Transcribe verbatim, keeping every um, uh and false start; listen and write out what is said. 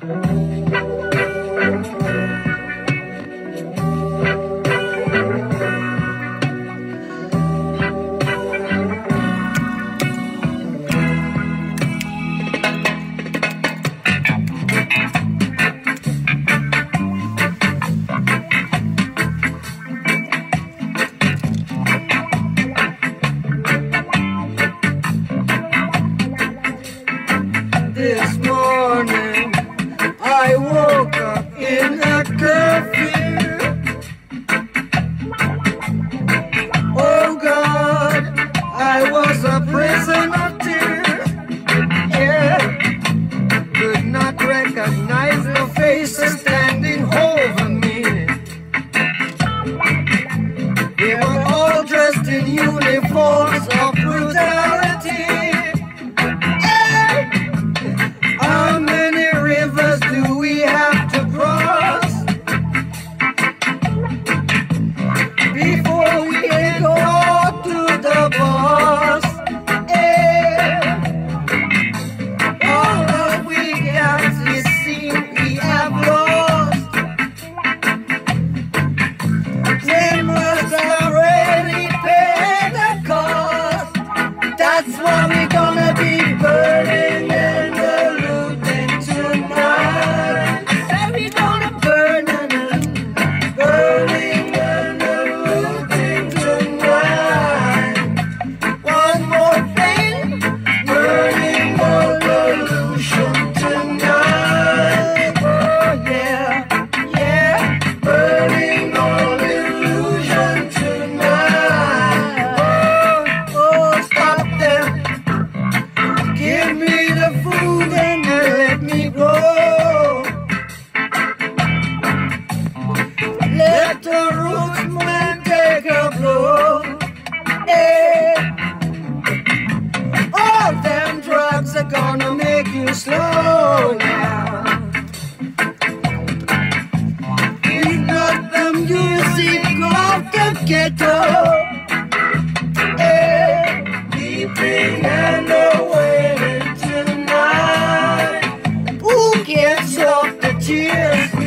This morning I woke up in a curfew. Oh God, I was a prisoner too. Yeah, could not recognize the faces standing over me. They were all dressed in uniforms of brutality. How many rivers do we have to cross before we can go to the boss? Yeah. All that we got is seen we have lost. We must already pay the cost. That's why we're gonna be burning in the are gonna make you slow down. It's not the music of the ghetto, yeah. Keeping and away tonight. Who gets off the tears?